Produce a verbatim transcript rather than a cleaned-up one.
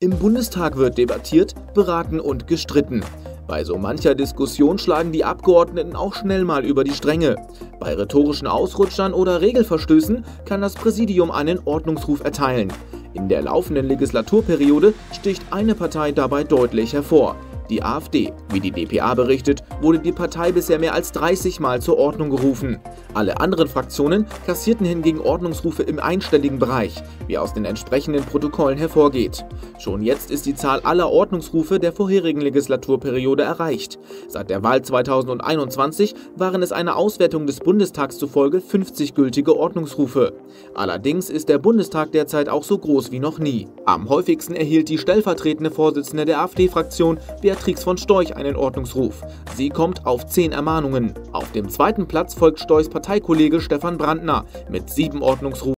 Im Bundestag wird debattiert, beraten und gestritten. Bei so mancher Diskussion schlagen die Abgeordneten auch schnell mal über die Stränge. Bei rhetorischen Ausrutschern oder Regelverstößen kann das Präsidium einen Ordnungsruf erteilen. In der laufenden Legislaturperiode sticht eine Partei dabei deutlich hervor: die AfD. Wie die D P A berichtet, wurde die Partei bisher mehr als dreißig Mal zur Ordnung gerufen. Alle anderen Fraktionen kassierten hingegen Ordnungsrufe im einstelligen Bereich, wie aus den entsprechenden Protokollen hervorgeht. Schon jetzt ist die Zahl aller Ordnungsrufe der vorherigen Legislaturperiode erreicht. Seit der Wahl zweitausendeinundzwanzig waren es einer Auswertung des Bundestags zufolge fünfzig gültige Ordnungsrufe. Allerdings ist der Bundestag derzeit auch so groß wie noch nie. Am häufigsten erhielt die stellvertretende Vorsitzende der AfD-Fraktion, Beatrix von Storch, einen Ordnungsruf. Sie kommt auf zehn Ermahnungen. Auf dem zweiten Platz folgt Storchs Parteikollege Stefan Brandner mit sieben Ordnungsrufen.